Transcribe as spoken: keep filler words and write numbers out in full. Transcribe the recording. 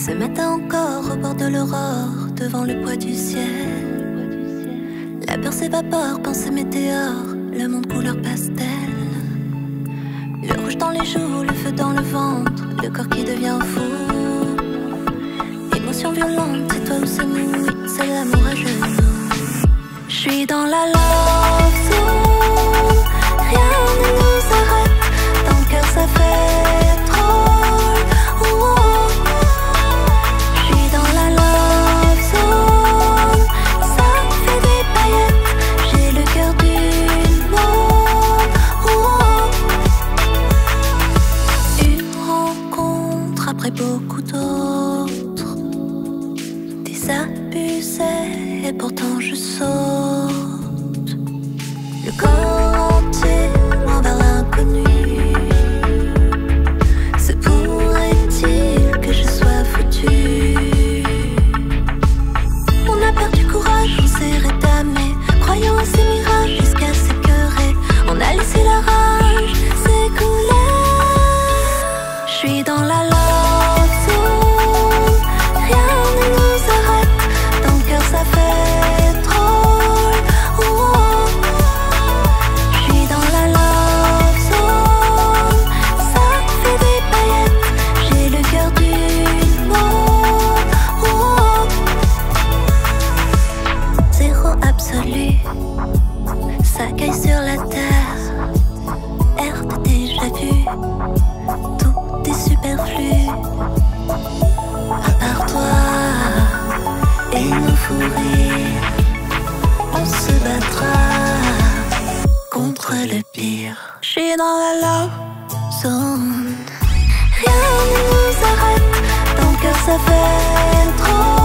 Ce matin encore, au bord de l'aurore, devant le poids du ciel, la peur s'évapore, pensée météore, le monde couleur pastel. Le rouge dans les joues, le feu dans le ventre, le corps qui devient fou. Émotion violente, c'est toi ou c'est nous, oui, c'est l'amour à genoux. J'suis dans la love zone, rien ne nous arrête, dans le cœur ça fait drôle. Oh, oh. J'suis dans la love zone, ça me fait des paillettes, j'ai le cœur d'une môme. Oh, oh. Une rencontre après beaucoup d'autres, désabusée et pourtant je saute. Le corps entier m'envers l'inconnu. Se pourrait-il que je sois foutue? On a perdu courage, on s'est rétamé, croyant à ces mirages jusqu'à s'écœurer. On a laissé la rage s'écouler. J'suis dans la love zone, rien ne nous arrête, dans le cœur ça fait drôle. Oh, oh. J'suis dans la love zone, ça me fait des paillettes, j'ai le cœur d'une môme. Oh, oh. Zéro absolu, ça caille sur la terre. Air de déjà vu, tout est superflu. À part toi et nos fous rires, on se battra contre le pire. J'suis dans la love zone, rien ne nous arrête, dans le cœur ça fait trop.